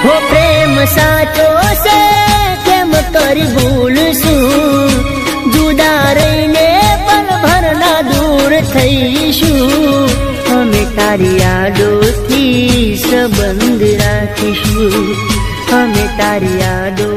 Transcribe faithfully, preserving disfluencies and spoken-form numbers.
हो प्रेम साचो से केम करी भूलशुं, जुदा रहीने पल भरना दूर थईशुं। अमे तारी यादोथी संबंध राखीशुं, अमे तारी यादो